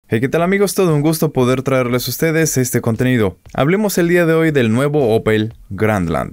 Hey, ¿qué tal amigos? Todo un gusto poder traerles a ustedes este contenido. Hablemos el día de hoy del nuevo Opel Grandland.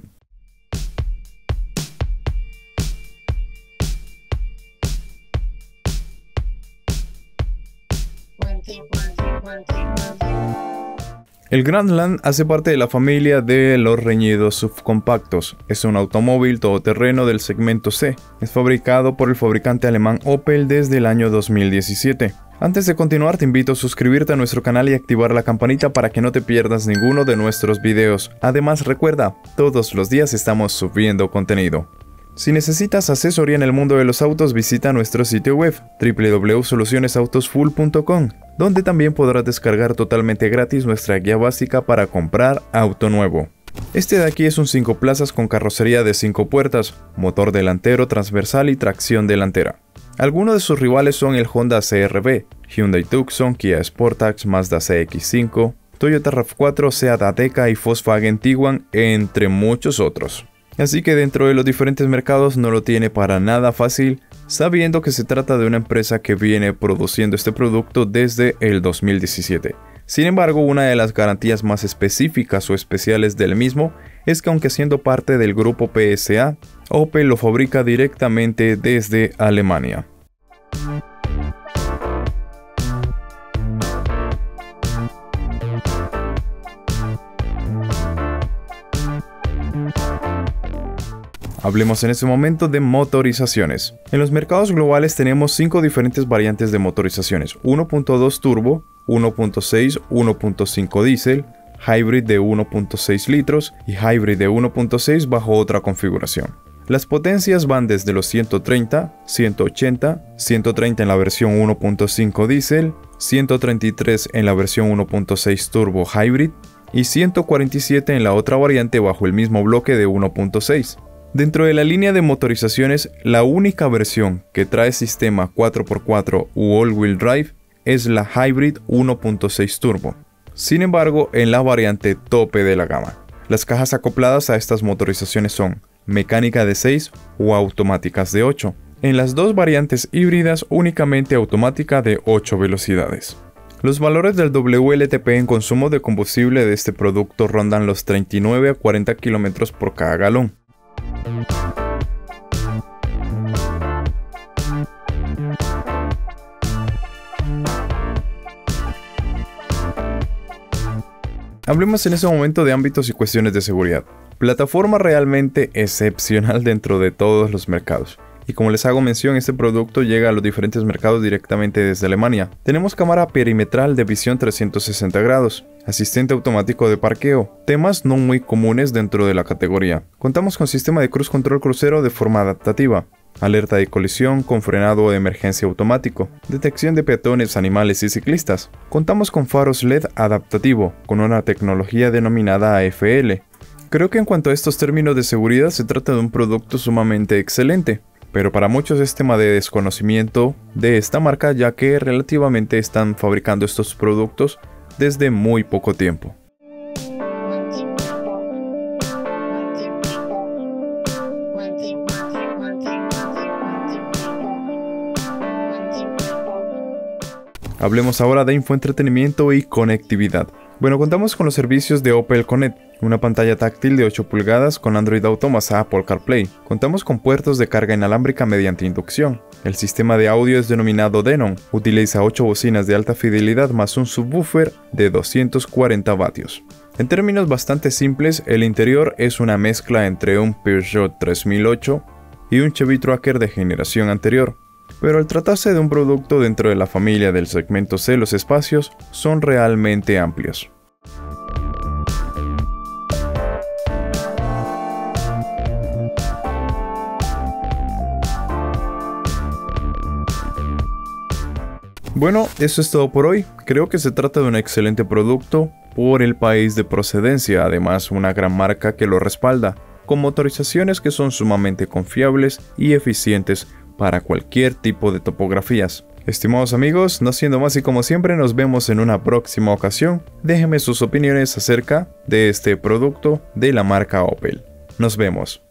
El Grandland hace parte de la familia de los reñidos subcompactos. Es un automóvil todoterreno del segmento C. Es fabricado por el fabricante alemán Opel desde el año 2017. Antes de continuar, te invito a suscribirte a nuestro canal y activar la campanita para que no te pierdas ninguno de nuestros videos. Además, recuerda, todos los días estamos subiendo contenido. Si necesitas asesoría en el mundo de los autos, visita nuestro sitio web www.solucionesautosfull.com, donde también podrás descargar totalmente gratis nuestra guía básica para comprar auto nuevo. Este de aquí es un 5 plazas con carrocería de 5 puertas, motor delantero transversal y tracción delantera. Algunos de sus rivales son el Honda CR-V, Hyundai Tucson, Kia Sportage, Mazda CX-5, Toyota RAV4, Seat Ateca y Volkswagen Tiguan, entre muchos otros. Así que dentro de los diferentes mercados no lo tiene para nada fácil, sabiendo que se trata de una empresa que viene produciendo este producto desde el 2017. Sin embargo, una de las garantías más específicas o especiales del mismo es que aunque siendo parte del grupo PSA, Opel lo fabrica directamente desde Alemania. Hablemos en este momento de motorizaciones. En los mercados globales tenemos 5 diferentes variantes de motorizaciones: 1.2 turbo, 1.6, 1.5 diésel, hybrid de 1.6 litros y hybrid de 1.6 bajo otra configuración. Las potencias van desde los 130, 180, 130 en la versión 1.5 diésel, 133 en la versión 1.6 turbo hybrid y 147 en la otra variante bajo el mismo bloque de 1.6. Dentro de la línea de motorizaciones, la única versión que trae sistema 4x4 u all-wheel drive es la Hybrid 1.6 Turbo. Sin embargo, en la variante tope de la gama, las cajas acopladas a estas motorizaciones son mecánica de 6 o automáticas de 8. En las dos variantes híbridas, únicamente automática de 8 velocidades. Los valores del WLTP en consumo de combustible de este producto rondan los 39 a 40 km por cada galón. Hablemos en este momento de ámbitos y cuestiones de seguridad. Plataforma realmente excepcional dentro de todos los mercados. Y como les hago mención, este producto llega a los diferentes mercados directamente desde Alemania. Tenemos cámara perimetral de visión 360 grados, asistente automático de parqueo, temas no muy comunes dentro de la categoría. Contamos con sistema de cruise control crucero de forma adaptativa, alerta de colisión con frenado de emergencia automático, detección de peatones, animales y ciclistas. Contamos con faros LED adaptativo, con una tecnología denominada AFL. Creo que en cuanto a estos términos de seguridad se trata de un producto sumamente excelente. Pero para muchos es tema de desconocimiento de esta marca, ya que relativamente están fabricando estos productos desde muy poco tiempo. Hablemos ahora de infoentretenimiento y conectividad. Bueno, contamos con los servicios de Opel Connect, una pantalla táctil de 8 pulgadas con Android Auto más Apple CarPlay. Contamos con puertos de carga inalámbrica mediante inducción. El sistema de audio es denominado Denon, utiliza 8 bocinas de alta fidelidad más un subwoofer de 240 vatios. En términos bastante simples, el interior es una mezcla entre un Peugeot 3008 y un Chevy Tracker de generación anterior. Pero al tratarse de un producto dentro de la familia del segmento C, los espacios son realmente amplios. Bueno, eso es todo por hoy. Creo que se trata de un excelente producto por el país de procedencia, además una gran marca que lo respalda, con motorizaciones que son sumamente confiables y eficientes para cualquier tipo de topografías. Estimados amigos, no siendo más y como siempre nos vemos en una próxima ocasión. Déjenme sus opiniones acerca de este producto de la marca Opel. Nos vemos.